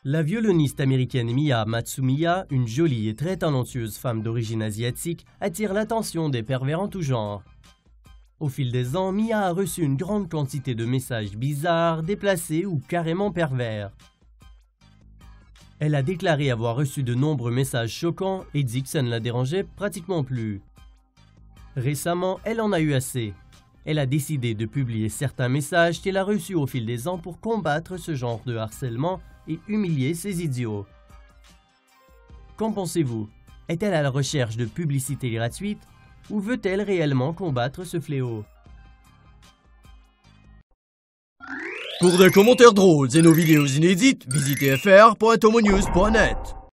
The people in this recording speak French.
La violoniste américaine Mia Matsumiya, une jolie et très talentueuse femme d'origine asiatique, attire l'attention des pervers en tout genre. Au fil des ans, Mia a reçu une grande quantité de messages bizarres, déplacés ou carrément pervers. Elle a déclaré avoir reçu de nombreux messages choquants et dit que ça ne la dérangeait pratiquement plus. Récemment, elle en a eu assez. Elle a décidé de publier certains messages qu'elle a reçus au fil des ans pour combattre ce genre de harcèlement et humilier ces idiots. Qu'en pensez-vous? Est-elle à la recherche de publicité gratuite ou veut-elle réellement combattre ce fléau? Pour des commentaires drôles et nos vidéos inédites, visitez fr.tomonews.net.